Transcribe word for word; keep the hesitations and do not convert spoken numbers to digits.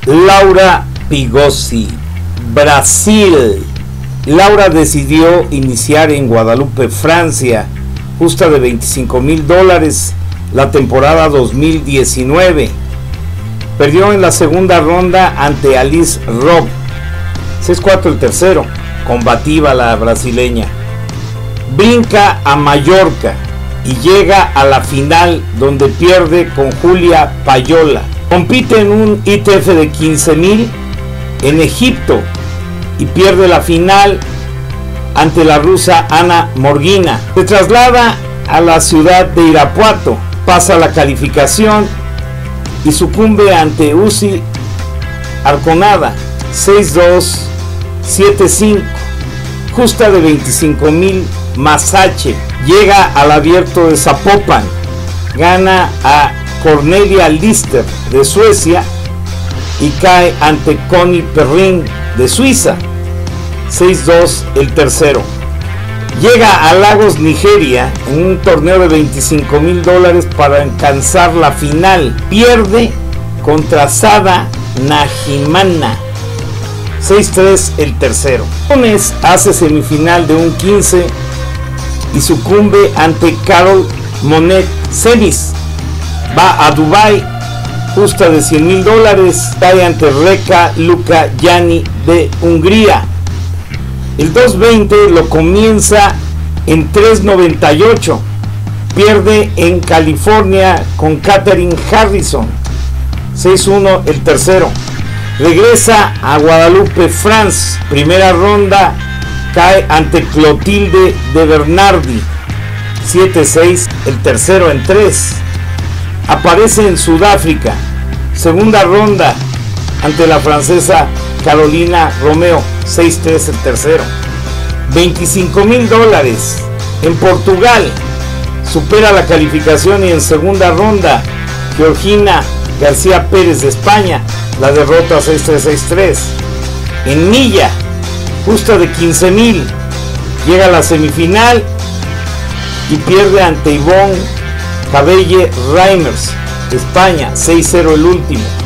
Laura Pigossi, Brasil. Laura decidió iniciar en Guadalupe, Francia, justa de veinticinco mil dólares la temporada dos mil diecinueve. Perdió en la segunda ronda ante Alice Robb, seis cuatro el tercero, combativa la brasileña. Brinca a Mallorca y llega a la final, donde pierde con Julia Payola. Compite en un I T F de quince mil en Egipto y pierde la final ante la rusa Ana Morgina. Se traslada a la ciudad de Irapuato, pasa la calificación y sucumbe ante Uzi Arconada, seis dos, siete cinco, justa de veinticinco mil más H. Llega al abierto de Zapopan, gana a Cornelia Lister de Suecia y cae ante Connie Perrin de Suiza, seis dos el tercero. Llega a Lagos, Nigeria, en un torneo de veinticinco mil dólares para alcanzar la final. Pierde contra Sada Najimana, seis tres el tercero. Gómez hace semifinal de un quince y sucumbe ante Carol Monet Semis. Va a Dubai, justa de cien mil dólares, cae ante Reka Lukajani de Hungría. El dos veinte lo comienza en tres noventa y ocho, pierde en California con Katherine Harrison, seis uno el tercero. Regresa a Guadalupe, France, primera ronda, cae ante Clotilde de Bernardi, siete seis el tercero en tres. Aparece en Sudáfrica, segunda ronda, ante la francesa Carolina Romeo, seis tres el tercero. veinticinco mil dólares en Portugal, supera la calificación y en segunda ronda Georgina García Pérez de España la derrota seis tres seis tres. En Milla, justa de quince mil, llega a la semifinal y pierde ante Ivonne Cabelle Reimers de España, seis cero el último.